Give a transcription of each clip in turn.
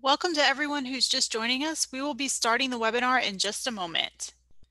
Welcome to everyone who's just joining us. We will be starting the webinar in just a moment.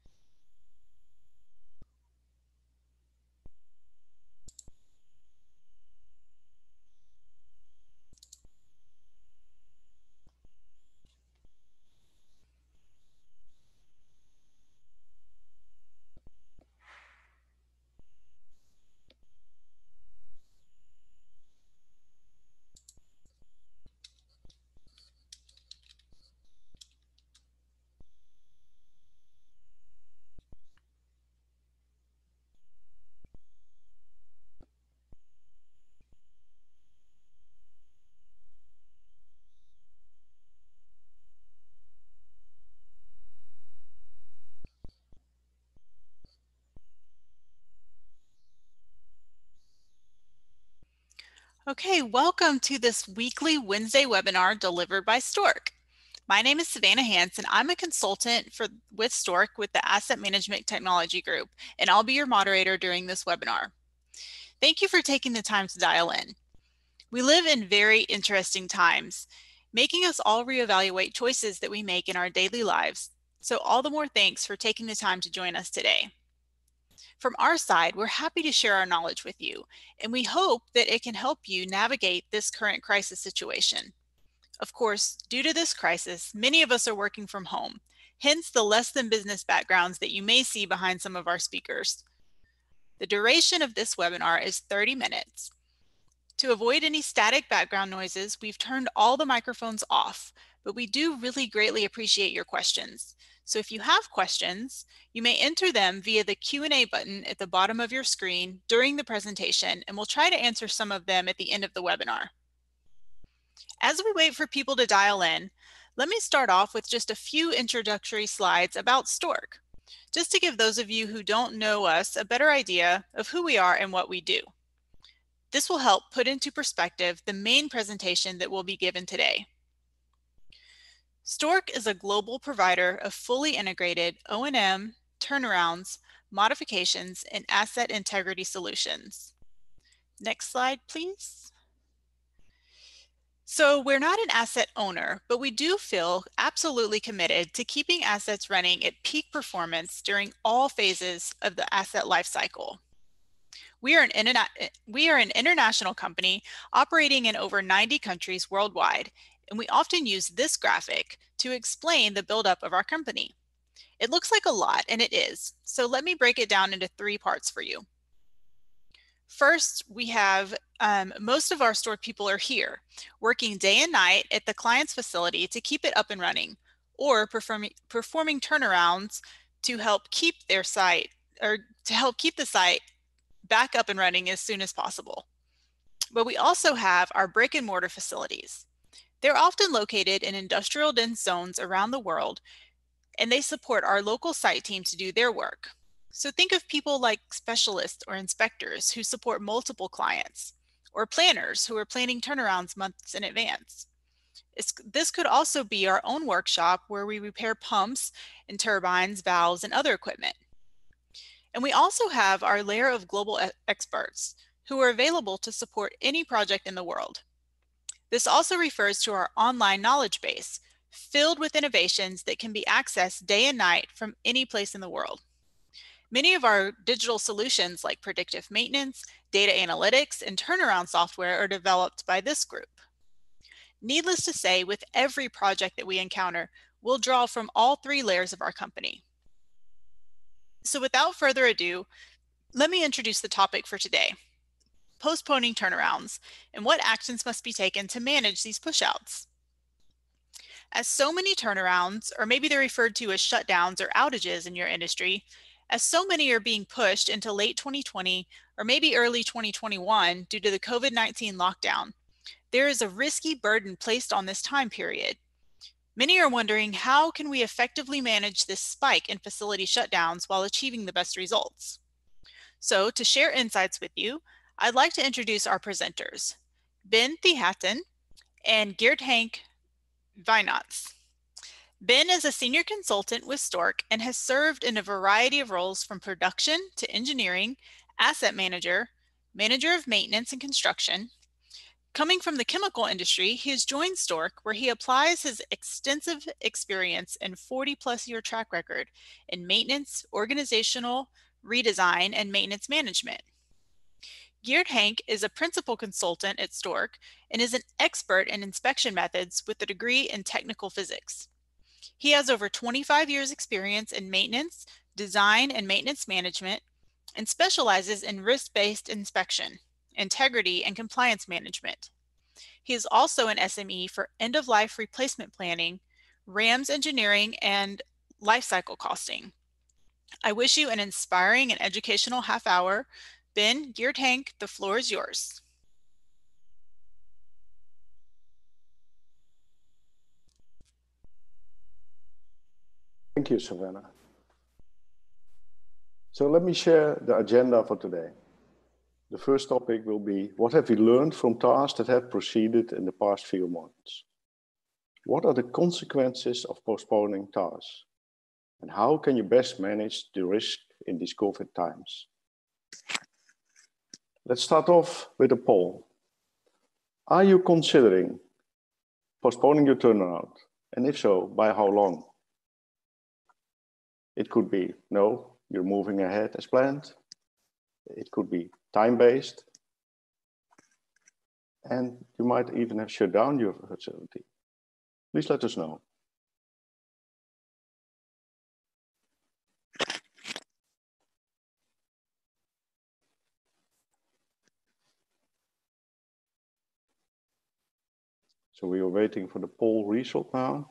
Okay, welcome to this weekly Wednesday webinar delivered by Stork. My name is Savannah Hanson. I'm a consultant with Stork with the Asset Management Technology Group, and I'll be your moderator during this webinar. Thank you for taking the time to dial in. We live in very interesting times, making us all reevaluate choices that we make in our daily lives. So all the more thanks for taking the time to join us today. From our side, we're happy to share our knowledge with you, and we hope that it can help you navigate this current crisis situation. Of course, due to this crisis, many of us are working from home, hence the less than business backgrounds that you may see behind some of our speakers. The duration of this webinar is 30 minutes. To avoid any static background noises, we've turned all the microphones off, but we do really greatly appreciate your questions. So if you have questions, you may enter them via the Q&A button at the bottom of your screen during the presentation, and we'll try to answer some of them at the end of the webinar. As we wait for people to dial in, let me start off with just a few introductory slides about Stork, just to give those of you who don't know us a better idea of who we are and what we do. This will help put into perspective the main presentation that will be given today. Stork is a global provider of fully integrated O&M, turnarounds, modifications, and asset integrity solutions. Next slide, please. So we're not an asset owner, but we do feel absolutely committed to keeping assets running at peak performance during all phases of the asset lifecycle. We are an international company operating in over 90 countries worldwide, and we often use this graphic to explain the buildup of our company. It looks like a lot, and it is, so let me break it down into 3 parts for you. First, we have most of our Stork people are here, working day and night at the client's facility to keep it up and running, or performing turnarounds to help keep their site, or to help keep the site back up and running as soon as possible. But we also have our brick and mortar facilities. They're often located in industrial dense zones around the world, and they support our local site team to do their work. So think of people like specialists or inspectors who support multiple clients, or planners who are planning turnarounds months in advance. This could also be our own workshop where we repair pumps and turbines, valves, and other equipment. And we also have our layer of global experts who are available to support any project in the world. This also refers to our online knowledge base, filled with innovations that can be accessed day and night from any place in the world. Many of our digital solutions like predictive maintenance, data analytics, and turnaround software are developed by this group. Needless to say, with every project that we encounter, we'll draw from all 3 layers of our company. So without further ado, let me introduce the topic for today: postponing turnarounds and what actions must be taken to manage these pushouts. As so many turnarounds, or maybe they're referred to as shutdowns or outages in your industry, as so many are being pushed into late 2020 or maybe early 2021 due to the COVID-19 lockdown, there is a risky burden placed on this time period. Many are wondering, how can we effectively manage this spike in facility shutdowns while achieving the best results? So to share insights with you, I'd like to introduce our presenters, Ben Thehatten and Geert-Henk Wijnands. Ben is a senior consultant with Stork and has served in a variety of roles from production to engineering, asset manager, manager of maintenance and construction, Coming from the chemical industry, he has joined Stork, where he applies his extensive experience and 40-plus-year track record in maintenance, organizational redesign, and maintenance management. Geert Henk is a principal consultant at Stork and is an expert in inspection methods with a degree in technical physics. He has over 25 years experience in maintenance, design, and maintenance management, and specializes in risk-based inspection, integrity, and compliance management. He is also an SME for end-of-life replacement planning, RAMS engineering, and lifecycle costing. I wish you an inspiring and educational half hour. Ben, Geert Henk, the floor is yours. Thank you, Savannah. So let me share the agenda for today. The first topic will be, what have we learned from tasks that have proceeded in the past few months? What are the consequences of postponing tasks? And how can you best manage the risk in these COVID times? Let's start off with a poll. Are you considering postponing your turnaround? And if so, by how long? It could be, no, you're moving ahead as planned. It could be time-based. And you might even have shut down your facility. Please let us know. So we are waiting for the poll result now.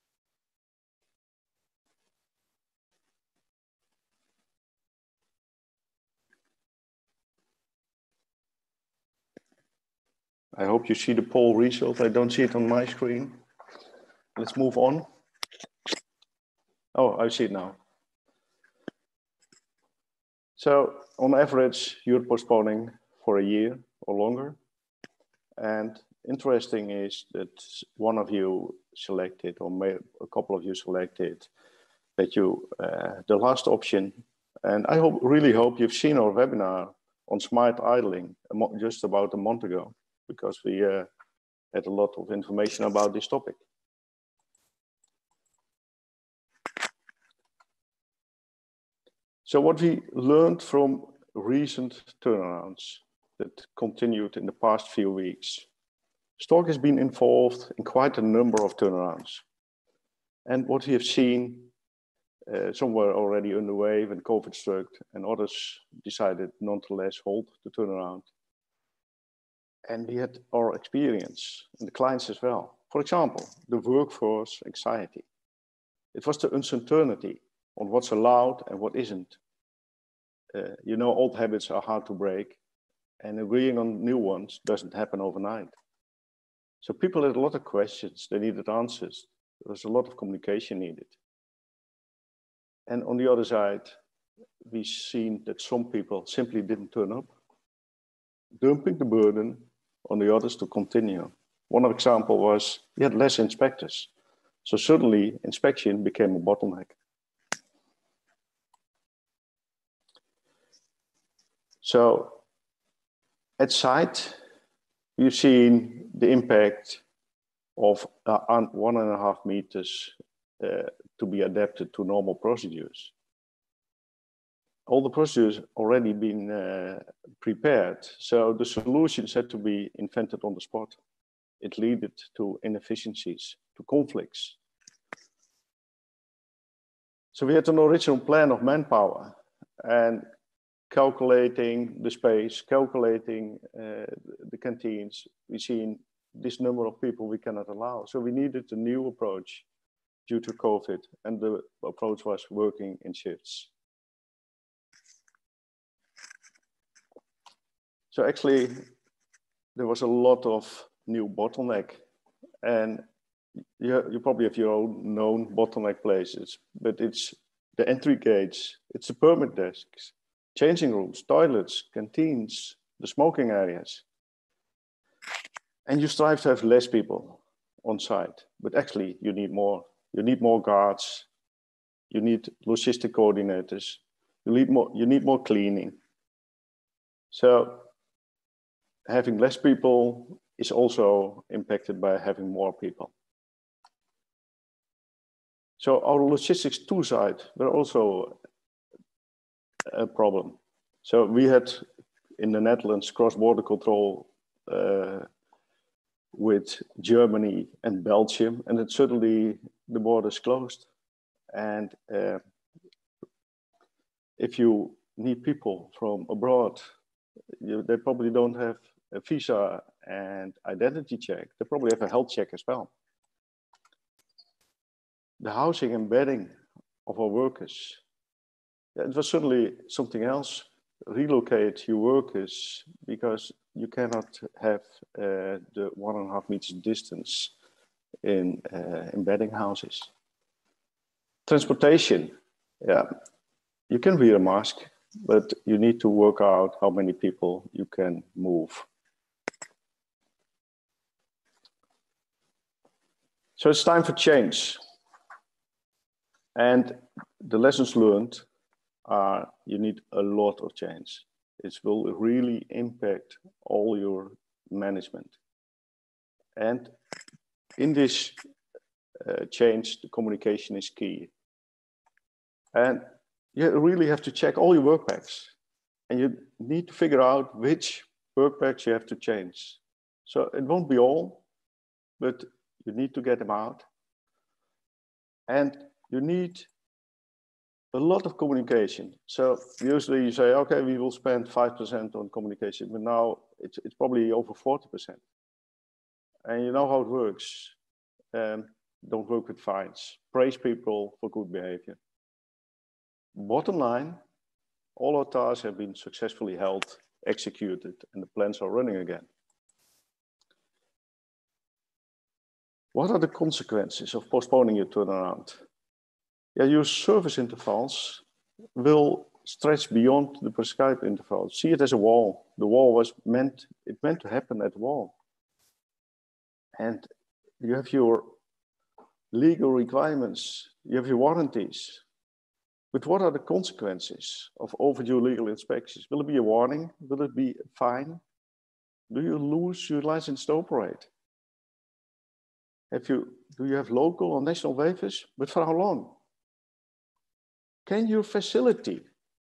I hope you see the poll result. I don't see it on my screen. Let's move on. Oh, I see it now. So on average, you're postponing for a year or longer. And interesting is that one of you selected, or a couple of you selected, that you, the last option. And I really hope you've seen our webinar on smart idling just about a month ago, because we had a lot of information about this topic. So what we learned from recent turnarounds that continued in the past few weeks. Stork has been involved in quite a number of turnarounds. And what we have seen, some were already underway when COVID struck, and others decided nonetheless hold the turnaround. And we had our experience, and the clients as well. For example, the workforce anxiety. It was the uncertainty on what's allowed and what isn't. You know, old habits are hard to break, and agreeing on new ones doesn't happen overnight. So people had a lot of questions, they needed answers. There was a lot of communication needed. And on the other side, we've seen that some people simply didn't turn up, dumping the burden on the others to continue. One example was we had less inspectors. So suddenly inspection became a bottleneck. So at site, you've seen the impact of 1.5 meters to be adapted to normal procedures. All the procedures already been prepared, so the solutions had to be invented on the spot. It led to inefficiencies, to conflicts. So we had an original plan of manpower and calculating the space, calculating the canteens. We've seen this number of people we cannot allow. So we needed a new approach due to COVID, and the approach was working in shifts. So actually, there was a lot of new bottleneck, and you probably have your own known bottleneck places, but it's the entry gates, it's the permit desks, changing rooms, toilets, canteens, the smoking areas. And you strive to have less people on site, but actually you need more. You need more guards, you need logistic coordinators, you need more cleaning. So having less people is also impacted by having more people. So our logistics tool side were also a problem. So we had in the Netherlands cross-border control with Germany and Belgium, and it suddenly the borders closed. And if you need people from abroad, they probably don't have a visa and identity check. They probably have a health check as well. The housing and bedding of our workers, it was suddenly something else. Relocate your workers because you cannot have the 1.5 meters distance in bedding houses. Transportation, yeah, you can wear a mask, but you need to work out how many people you can move. So it's time for change. And the lessons learned are you need a lot of change. It will really impact all your management. And in this change, the communication is key. And you really have to check all your work packs. And you need to figure out which work packs you have to change. So it won't be all, but you need to get them out. And you need a lot of communication. So usually you say, okay, we will spend 5% on communication, but now it's probably over 40%. And you know how it works. Don't work with fines. Praise people for good behavior. Bottom line, all our tasks have been successfully held, executed, and the plans are running again. What are the consequences of postponing your turnaround? Yeah, your service intervals will stretch beyond the prescribed interval. See it as a wall. The wall was meant to happen at the wall. And you have your legal requirements, you have your warranties. But what are the consequences of overdue legal inspections? Will it be a warning? Will it be a fine? Do you lose your license to operate? Do you have local or national waivers? But for how long? Can your facility,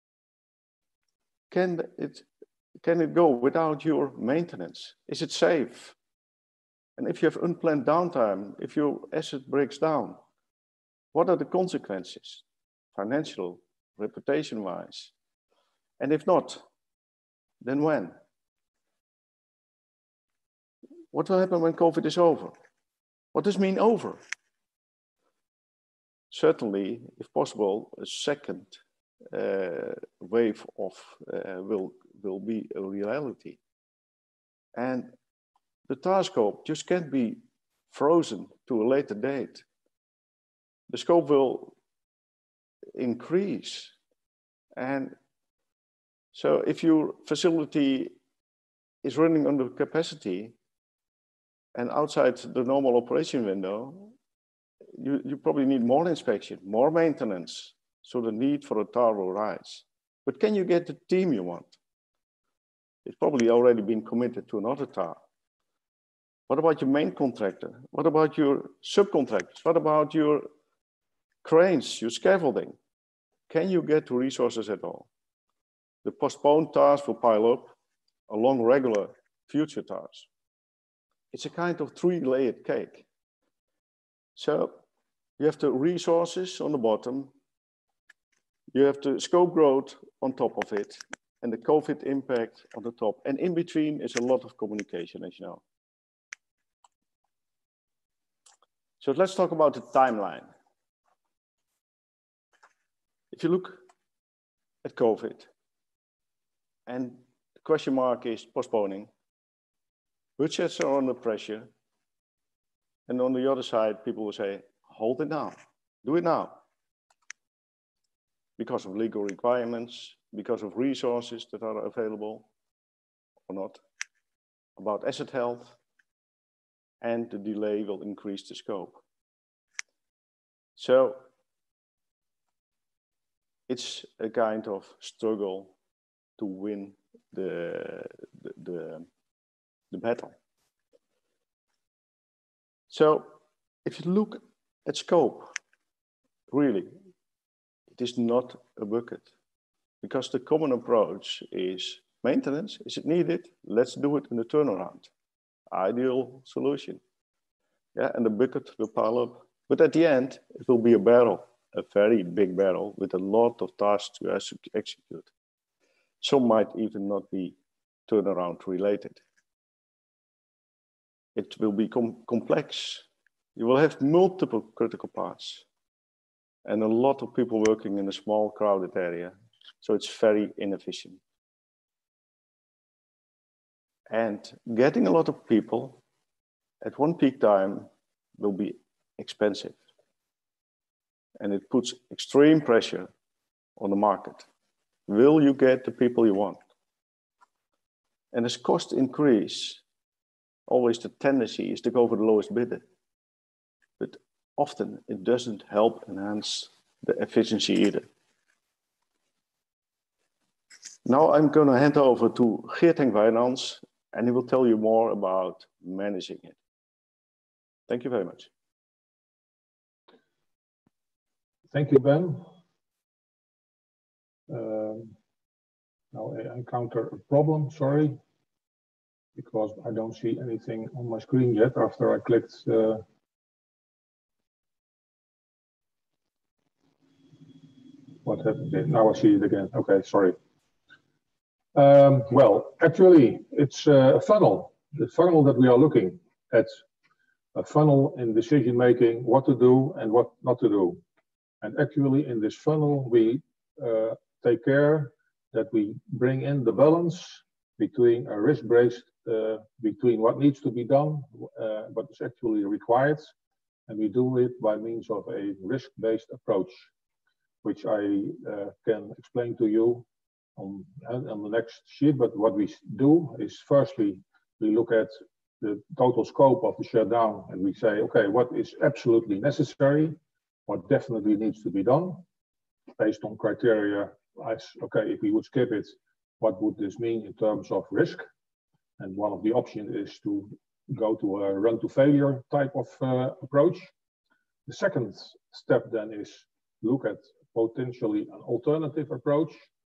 can it go without your maintenance? Is it safe? And if you have unplanned downtime, if your asset breaks down, what are the consequences? Financial, reputation-wise. And if not, then when? What will happen when COVID is over? What does mean over? Certainly, if possible, a second wave of will be a reality. And the task scope just can't be frozen to a later date. The scope will increase. And so if your facility is running under capacity and outside the normal operation window, you probably need more inspection, more maintenance, so the need for a TAR will rise. But can you get the team you want? It's probably already been committed to another TAR. What about your main contractor? What about your subcontractors? What about your cranes, your scaffolding? Can you get to resources at all? The postponed tasks will pile up along regular future tasks. It's a kind of three-layered cake. So you have the resources on the bottom, you have the scope growth on top of it, and the COVID impact on the top. And in between is a lot of communication, as you know. So let's talk about the timeline. If you look at COVID, and the question mark is postponing, budgets are under pressure, and on the other side, people will say, hold it now, do it now. Because of legal requirements, because of resources that are available or not, about asset health, and the delay will increase the scope. So it's a kind of struggle to win the battle. So if you look at scope, really, it is not a bucket, because the common approach is maintenance. Is it needed? Let's do it in the turnaround. Ideal solution. Yeah, and the bucket will pile up. But at the end, it will be a barrel, a very big barrel with a lot of tasks to execute. Some might even not be turnaround related. It will be complex. You will have multiple critical parts and a lot of people working in a small crowded area. So it's very inefficient. And getting a lot of people at one peak time will be expensive. And it puts extreme pressure on the market. Will you get the people you want? And as costs increase, always the tendency is to go for the lowest bidder. But often it doesn't help enhance the efficiency either. Now I'm going to hand over to Geert-Henk Wijnands, and he will tell you more about managing it. Thank you very much. Thank you, Ben. Now I encounter a problem, sorry, because I don't see anything on my screen yet after I clicked. What happened? Now I see it again. Okay, sorry. Well, actually, it's a funnel. The funnel that we are looking at, a funnel in decision making, what to do and what not to do. And actually, in this funnel, we take care that we bring in the balance between a risk-based, between what needs to be done, what is actually required, and we do it by means of a risk-based approach, which I can explain to you on the next sheet. But what we do is, firstly, we look at the total scope of the shutdown and we say, okay, what is absolutely necessary, what definitely needs to be done, based on criteria as, okay, if we would skip it, what would this mean in terms of risk? And one of the options is to go to a run to failure type of approach. The second step then is look at potentially an alternative approach,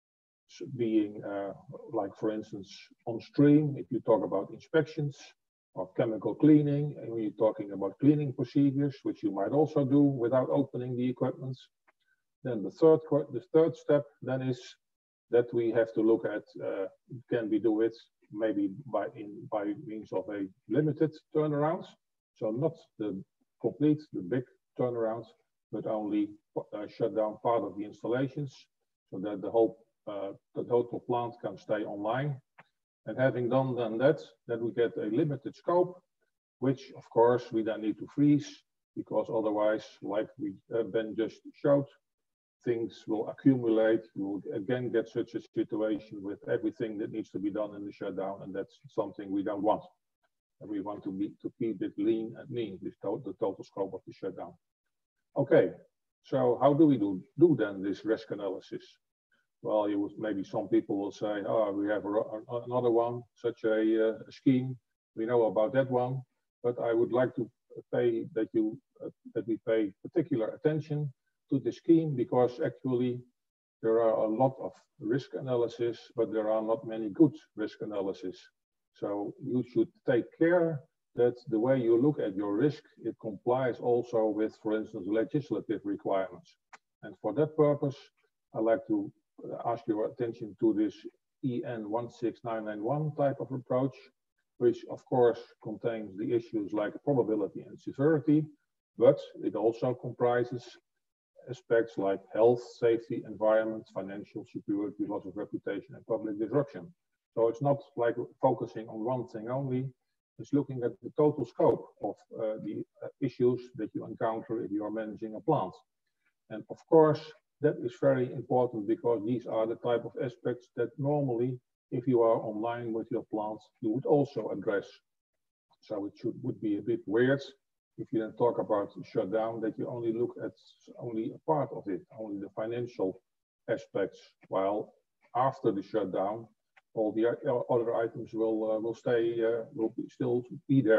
being like, for instance, on stream, if you talk about inspections or chemical cleaning, and when you're talking about cleaning procedures, which you might also do without opening the equipment. Then the third step then is that we have to look at, can we do it maybe by means of a limited turnaround? So not the complete, the big turnaround, but only shut down part of the installations so that the whole the total plant can stay online. And having done then that, then we get a limited scope, which of course we then need to freeze, because otherwise, like we Ben just showed, things will accumulate. We will again get such a situation with everything that needs to be done in the shutdown, and that's something we don't want. And we want to keep it lean and mean, the total scope of the shutdown. Okay, so how do we do then this risk analysis? Well, maybe some people will say, oh, we have another one, such a scheme. We know about that one, but I would like to pay that we pay particular attention to the scheme, because actually there are a lot of risk analysis, but there are not many good risk analysis. So you should take care that the way you look at your risk, it complies also with, for instance, legislative requirements. And for that purpose, I'd like to ask your attention to this EN 16991 type of approach, which of course contains the issues like probability and severity, but it also comprises aspects like health, safety, environment, financial security, loss of reputation, and public disruption. So it's not like focusing on one thing only, it's looking at the total scope of the issues that you encounter if you are managing a plant. And of course, that is very important, because these are the type of aspects that normally, if you are online with your plant, you would also address. So it would be a bit weird if you then talk about shutdown, that you only look at only a part of it, only the financial aspects, while after the shutdown, all the other items will still be there.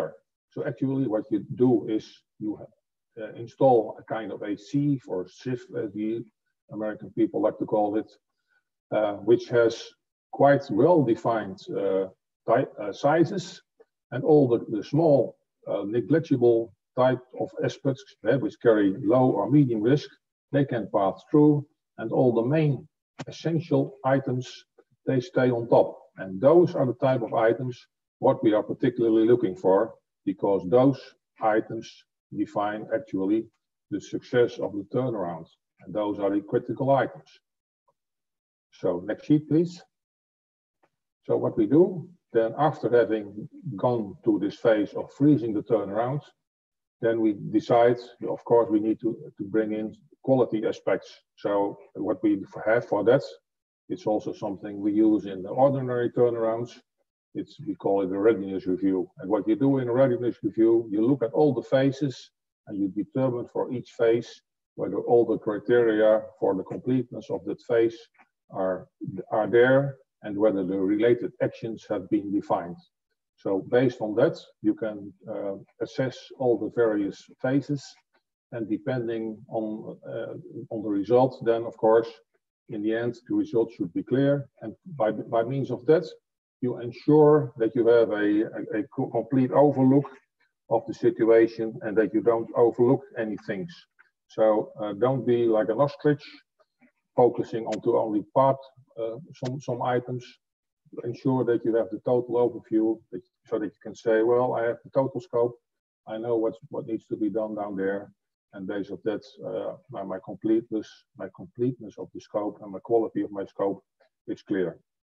So actually what you do is you install a kind of a sieve or sieve, as the American people like to call it, which has quite well-defined sizes, and all the small negligible type of aspects which carry low or medium risk, they can pass through, and all the main essential items, they stay on top. And those are the type of items what we are particularly looking for, because those items define actually the success of the turnaround. And those are the critical items. So next sheet, please. So what we do, then after having gone to this phase of freezing the turnaround, then we decide, of course, we need to bring in quality aspects. So what we have for that, it's also something we use in the ordinary turnarounds. We call it a readiness review. And what you do in a readiness review, you look at all the phases and you determine for each phase whether all the criteria for the completeness of that phase are there and whether the related actions have been defined. So based on that, you can assess all the various phases, and depending on the result, then of course, in the end, the result should be clear. And by means of that, you ensure that you have a complete overlook of the situation and that you don't overlook any things. So don't be like an ostrich, focusing onto only some items. Ensure that you have the total overview, so that you can say, well, I have the total scope, I know what needs to be done down there, and based on that, my completeness of the scope and my quality of my scope is clear.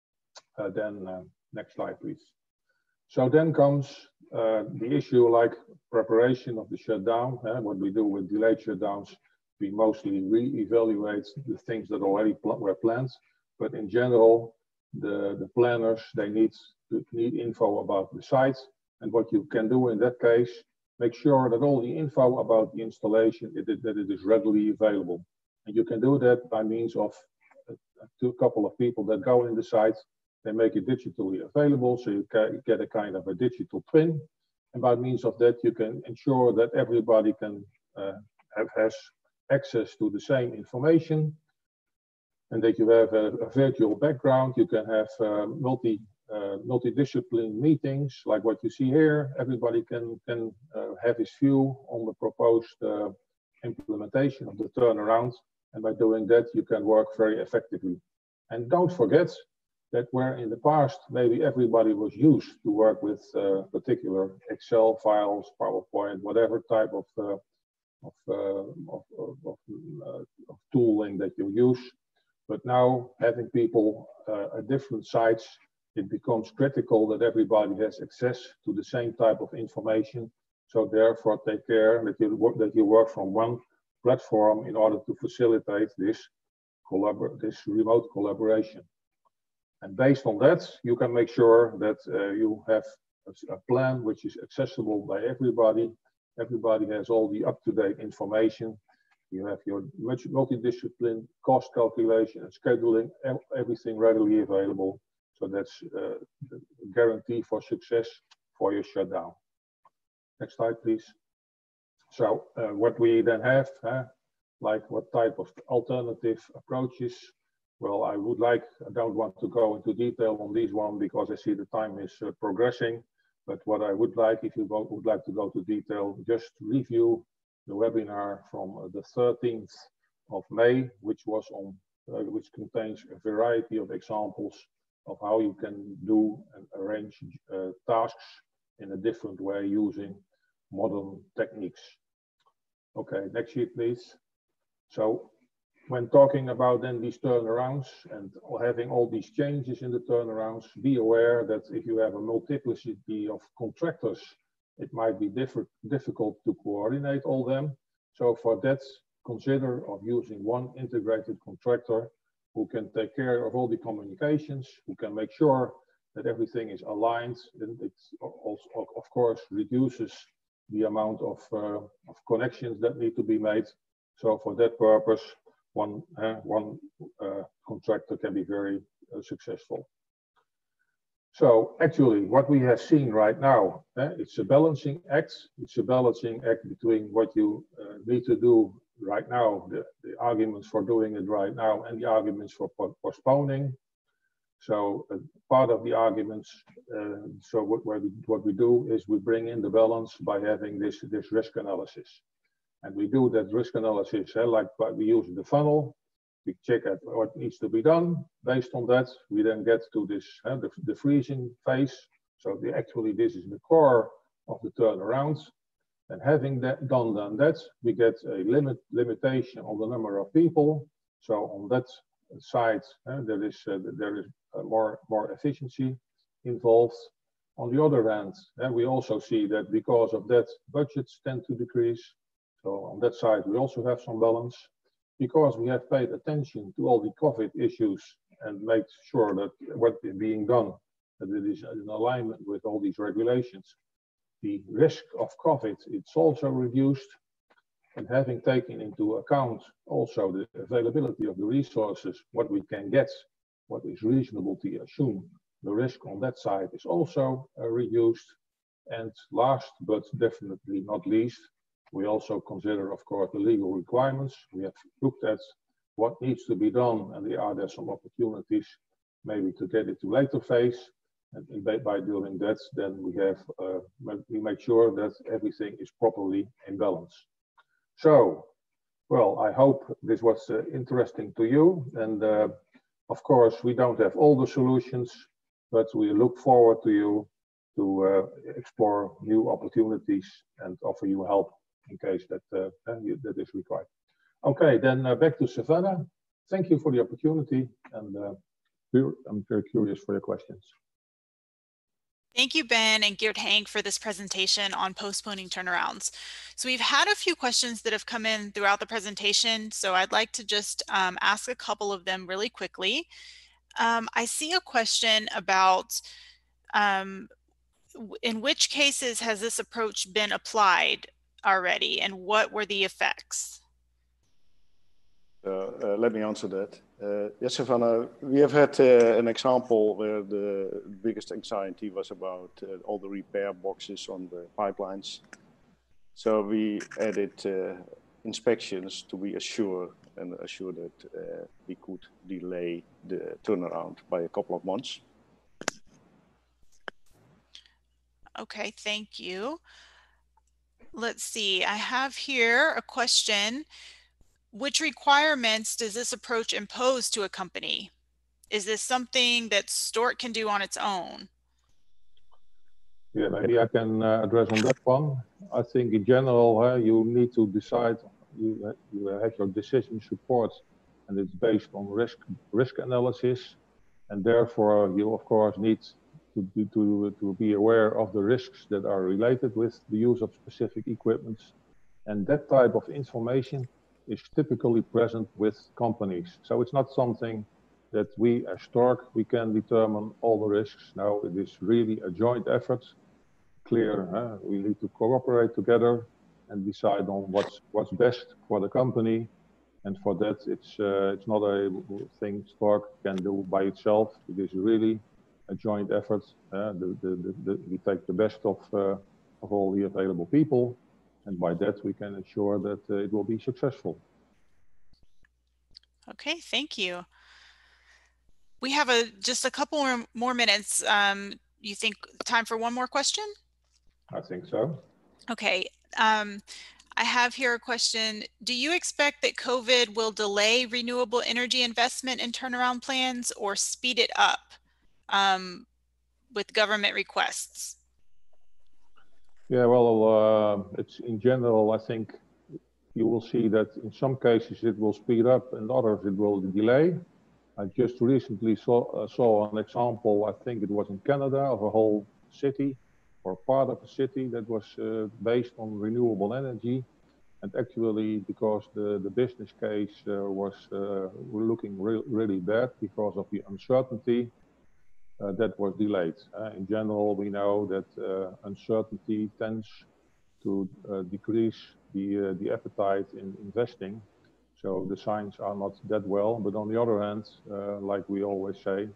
Next slide, please. So then comes the issue like preparation of the shutdown. What we do with delayed shutdowns, we mostly re-evaluate the things that already were planned, but in general, the planners, they need info about the site, and what you can do in that case, make sure that all the info about the installation, that it is readily available. And you can do that by means of a couple of people that go in the site, they make it digitally available, so you get a kind of a digital twin, and by means of that, you can ensure that everybody can has access to the same information, and that you have a virtual background. You can have multidiscipline meetings like what you see here. Everybody can have his view on the proposed implementation of the turnaround, and by doing that you can work very effectively. And don't forget that where in the past maybe everybody was used to work with particular Excel files, PowerPoint, whatever type of tooling that you use. But now having people at different sites, it becomes critical that everybody has access to the same type of information. So therefore take care that you work from one platform in order to facilitate this remote collaboration. And based on that, you can make sure that you have a plan which is accessible by everybody. Everybody has all the up-to-date information. You have your multidiscipline, cost calculation and scheduling, everything readily available. So that's the guarantee for success for your shutdown. Next slide, please. So what we then have, like what type of alternative approaches? Well, I don't want to go into detail on this one because I see the time is progressing. But what I would like, if you would like to go to detail, just review the webinar from the 13th of May, which contains a variety of examples of how you can do and arrange tasks in a different way using modern techniques. Okay, next sheet, please. So when talking about then these turnarounds and having all these changes in the turnarounds, be aware that if you have a multiplicity of contractors, it might be difficult to coordinate all them. So for that, consider of using one integrated contractor who can take care of all the communications, who can make sure that everything is aligned, and it also, of course, reduces the amount of connections that need to be made. So for that purpose, one contractor can be very successful. So actually, what we have seen right now, it's a balancing act. It's a balancing act between what you need to do right now, the arguments for doing it right now, and the arguments for postponing. So part of the arguments, so what we do is we bring in the balance by having this risk analysis. And we do that risk analysis, like we use the funnel. We check at what needs to be done. Based on that, we then get to this, the freezing phase. So actually, this is the core of the turnaround. And having that done that, we get a limitation on the number of people. So on that side, there is more efficiency involved. On the other hand, we also see that because of that, budgets tend to decrease. So on that side, we also have some balance. Because we have paid attention to all the COVID issues and made sure that what is being done, that it is in alignment with all these regulations, the risk of COVID, it's also reduced. And having taken into account also the availability of the resources, what we can get, what is reasonable to assume, the risk on that side is also reduced. And last, but definitely not least, we also consider, of course, the legal requirements. We have looked at what needs to be done, and are there some opportunities maybe to get it to later phase. And by doing that, then we make sure that everything is properly in balance. So, well, I hope this was interesting to you. And of course, we don't have all the solutions, but we look forward to you to explore new opportunities and offer you help in case that is required. Okay, then back to Savannah. Thank you for the opportunity, and I'm very curious for your questions. Thank you, Ben and Geert Henk, for this presentation on postponing turnarounds. So we've had a few questions that have come in throughout the presentation, so I'd like to just ask a couple of them really quickly. I see a question about in which cases has this approach been applied already, and what were the effects? Let me answer that. Yes, Savannah, we have had an example where the biggest anxiety was about all the repair boxes on the pipelines. So we added inspections to be assured that we could delay the turnaround by a couple of months. Okay, thank you. Let's see, I have here a question. Which requirements does this approach impose to a company? Is this something that Stork can do on its own? Yeah, maybe I can address on that one. I think in general, you need to decide, you have your decision support, and it's based on risk analysis. And therefore, you of course need to be aware of the risks that are related with the use of specific equipment. And that type of information is typically present with companies. So it's not something that we as Stork, we can determine all the risks. No, it is really a joint effort. Clear, we need to cooperate together and decide on what's best for the company. And for that, it's not a thing Stork can do by itself. It is really a joint effort. We take the best of all the available people, and by that we can ensure that it will be successful. Okay, thank you. We have just a couple more minutes. You think time for one more question? I think so. Okay. I have here a question. Do you expect that COVID will delay renewable energy investment in turnaround plans or speed it up with government requests? Yeah, well, it's in general, I think you will see that in some cases it will speed up and others it will delay. I just recently saw an example, I think it was in Canada, of a whole city or part of a city that was based on renewable energy. And actually, because the business case was looking really bad because of the uncertainty, that was delayed. In general, we know that uncertainty tends to decrease the appetite in investing. So the signs are not that well, but on the other hand, like we always say,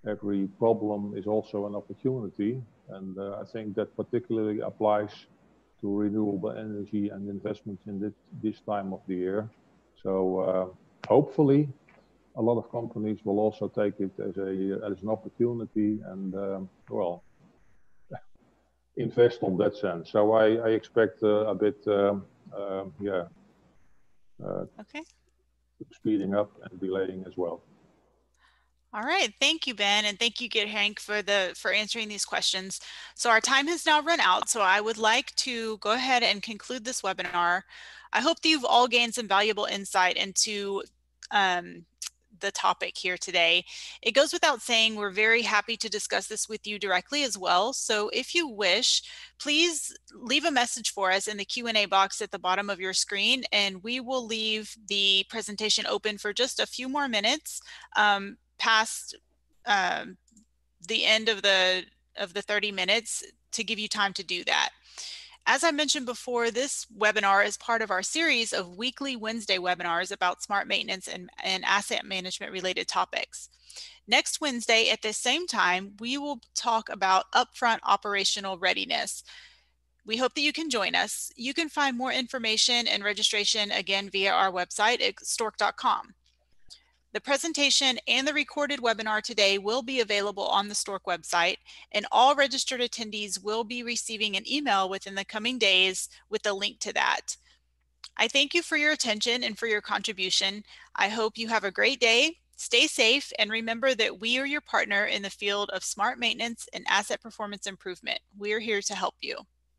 every problem is also an opportunity. And I think that particularly applies to renewable energy and investments in this time of the year. So hopefully a lot of companies will also take it as an opportunity and well, invest on that sense. So I expect a bit, yeah, Okay. speeding up and delaying as well. All right, thank you, Ben, and thank you, Henk, for answering these questions. So our time has now run out, so I would like to go ahead and conclude this webinar. I hope that you've all gained some valuable insight into the topic here today. It goes without saying we're very happy to discuss this with you directly as well. So if you wish, please leave a message for us in the Q&A box at the bottom of your screen, and we will leave the presentation open for just a few more minutes past the end of the 30 minutes to give you time to do that. As I mentioned before, this webinar is part of our series of weekly Wednesday webinars about smart maintenance and asset management related topics. Next Wednesday at the same time, we will talk about upfront operational readiness. We hope that you can join us. You can find more information and registration again via our website at stork.com. The presentation and the recorded webinar today will be available on the Stork website, and all registered attendees will be receiving an email within the coming days with a link to that. I thank you for your attention and for your contribution. I hope you have a great day, stay safe, and remember that we are your partner in the field of smart maintenance and asset performance improvement. We are here to help you.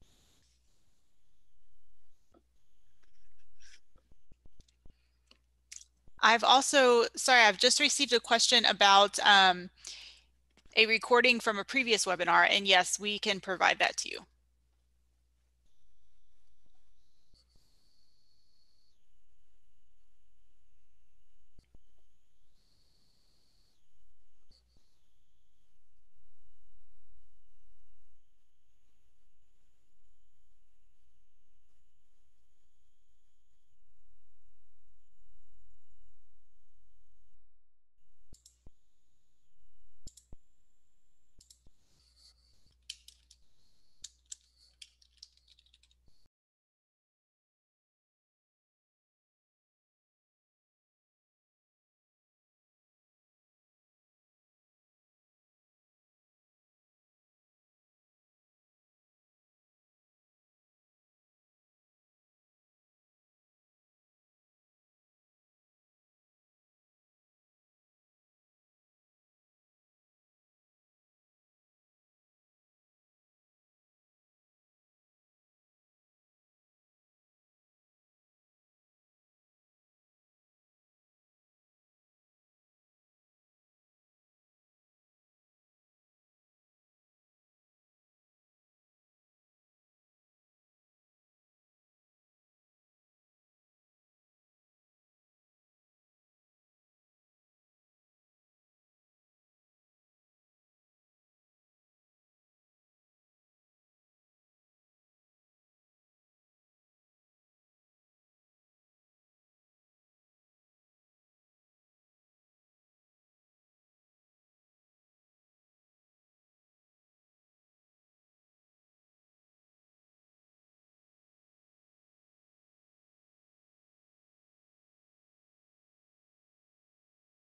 I've just received a question about a recording from a previous webinar, and yes, we can provide that to you.